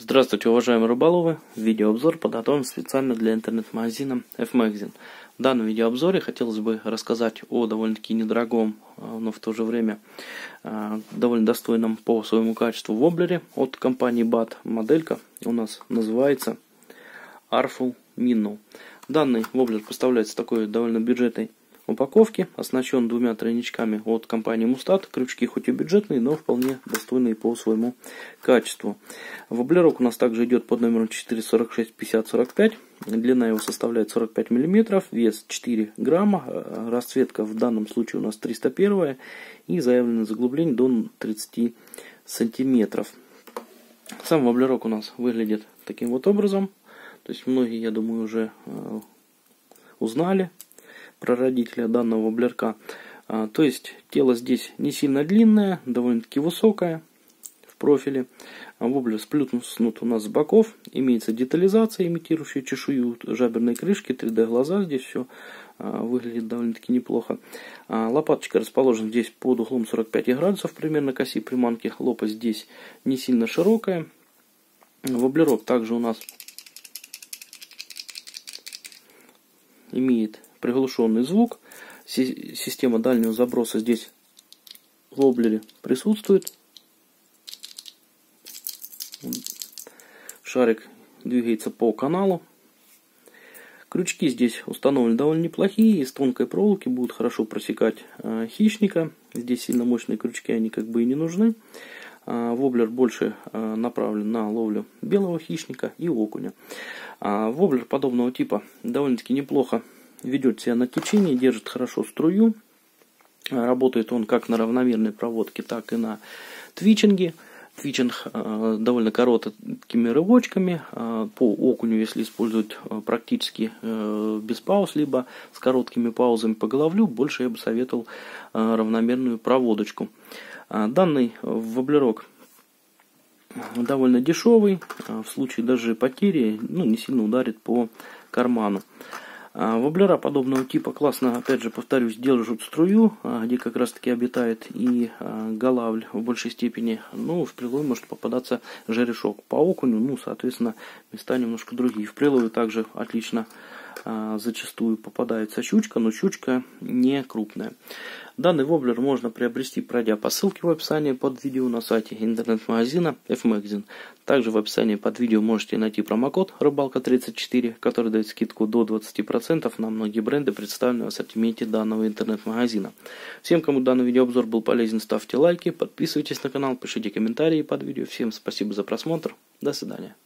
Здравствуйте, уважаемые рыболовы! Видеообзор подготовлен специально для интернет-магазина F-Magazine. В данном видеообзоре хотелось бы рассказать о довольно-таки недорогом, но в то же время довольно достойном по своему качеству воблере от компании BAT. Моделька у нас называется Artful Minnow. Данный воблер поставляется в такой довольно бюджетной упаковке, оснащен двумя тройничками от компании Mustad. Крючки хоть и бюджетные, но вполне достойные по своему качеству. Воблерок у нас также идет под номером 4465045. Длина его составляет 45 мм, вес 4 грамма. Расцветка в данном случае у нас 301 и заявленное заглубление до 30 сантиметров. Сам воблерок у нас выглядит таким вот образом. То есть многие, я думаю, уже узнали про родителя данного воблерка. То есть тело здесь не сильно длинное, довольно-таки высокое в профиле. Воблер сплюснут у нас с боков. Имеется детализация, имитирующая чешую жаберной крышки, 3D глаза. Здесь все выглядит довольно-таки неплохо. Лопаточка расположена здесь под углом 45 градусов, примерно к оси приманки. Лопасть здесь не сильно широкая. Воблерок также у нас имеет приглушенный звук. Система дальнего заброса здесь в воблере присутствует. Шарик двигается по каналу. Крючки здесь установлены довольно неплохие. Из тонкой проволоки будут хорошо просекать хищника. Здесь сильно мощные крючки, они как бы и не нужны. Воблер больше направлен на ловлю белого хищника и окуня. Воблер подобного типа довольно-таки неплохо ведет себя на течении, держит хорошо струю. Работает он как на равномерной проводке, так и на твичинге. Твичинг довольно короткими рывочками. По окуню, если использовать практически без пауз, либо с короткими паузами по головлю, больше я бы советовал равномерную проводочку. Данный воблерок довольно дешевый. В случае даже потери не сильно ударит по карману. Воблера подобного типа классно, опять же повторюсь, держат струю, где как раз таки обитает и голавль в большей степени. В прилове может попадаться жерешок. По окуню, соответственно, места немножко другие. В прилове также отлично зачастую попадается щучка, но щучка не крупная. Данный воблер можно приобрести, пройдя по ссылке в описании под видео на сайте интернет-магазина F-Magazine. Также в описании под видео можете найти промокод Рыбалка34, который дает скидку до 20% на многие бренды, представленные в ассортименте данного интернет-магазина. Всем, кому данный видеообзор был полезен, ставьте лайки, подписывайтесь на канал, пишите комментарии под видео. Всем спасибо за просмотр. До свидания.